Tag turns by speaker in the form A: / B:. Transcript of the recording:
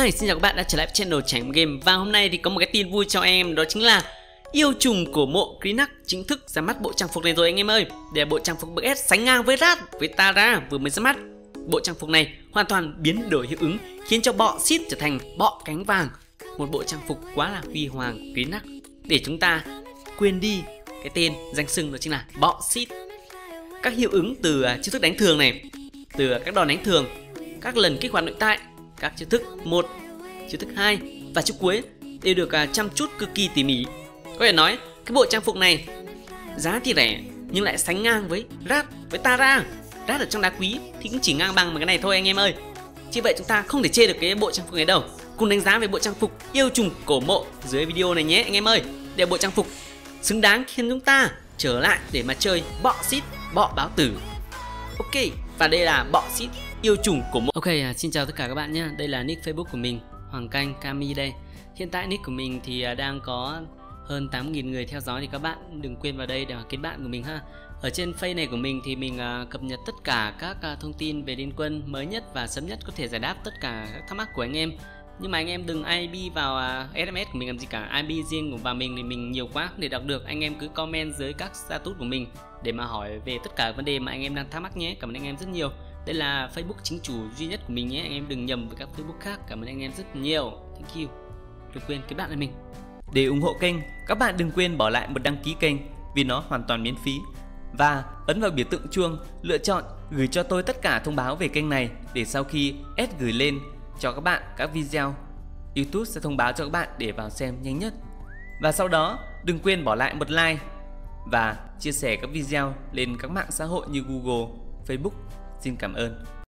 A: Hi, xin chào các bạn đã trở lại với channel Trải nghiệm game. Và hôm nay thì có một cái tin vui cho anh em, đó chính là yêu trùng của mộ Krenax chính thức ra mắt bộ trang phục này rồi anh em ơi. Đây là bộ trang phục bậc S sánh ngang với Rat với Tara vừa mới ra mắt. Bộ trang phục này hoàn toàn biến đổi hiệu ứng, khiến cho bọ xít trở thành bọ cánh vàng. Một bộ trang phục quá là huy hoàng Krenax, để chúng ta quên đi cái tên danh xưng đó chính là bọ xít. Các hiệu ứng từ chiêu thức đánh thường này, từ các đòn đánh thường, các lần kích hoạt nội tại, các chiêu thức 1, chiêu thức 2 và chiêu cuối đều được chăm chút cực kỳ tỉ mỉ. Có thể nói cái bộ trang phục này giá thì rẻ nhưng lại sánh ngang với Rat với Tara. Rat ở trong đá quý thì cũng chỉ ngang bằng với cái này thôi anh em ơi. Chỉ vậy chúng ta không thể chê được cái bộ trang phục này đâu. Cùng đánh giá về bộ trang phục yêu trùng cổ mộ dưới video này nhé anh em ơi. Để bộ trang phục xứng đáng khiến chúng ta trở lại để mà chơi bọ xít, bọ báo tử. Ok, và đây là bọ xít yêu trùng của mộ. Ok, xin chào tất cả các bạn nhé. Đây là nick Facebook của mình, Hoàng Canh Kami đây. Hiện tại nick của mình thì đang có hơn 8.000 người theo dõi, thì các bạn đừng quên vào đây để kết bạn của mình ha. Ở trên face này của mình thì mình cập nhật tất cả các thông tin về Liên Quân mới nhất và sớm nhất, có thể giải đáp tất cả các thắc mắc của anh em. Nhưng mà anh em đừng IP vào SMS của mình làm gì cả. IP riêng của vào mình thì mình nhiều quá không để đọc được. Anh em cứ comment dưới các status của mình để mà hỏi về tất cả vấn đề mà anh em đang thắc mắc nhé. Cảm ơn anh em rất nhiều. Đây là Facebook chính chủ duy nhất của mình nhé. Anh em đừng nhầm với các Facebook khác. Cảm ơn anh em rất nhiều. Thank you. Đừng quên kết bạn với mình.
B: Để ủng hộ kênh, các bạn đừng quên bỏ lại một đăng ký kênh vì nó hoàn toàn miễn phí. Và ấn vào biểu tượng chuông, lựa chọn gửi cho tôi tất cả thông báo về kênh này, để sau khi S gửi lên cho các bạn các video, YouTube sẽ thông báo cho các bạn để vào xem nhanh nhất. Và sau đó đừng quên bỏ lại một like và chia sẻ các video lên các mạng xã hội như Google, Facebook. Xin cảm ơn.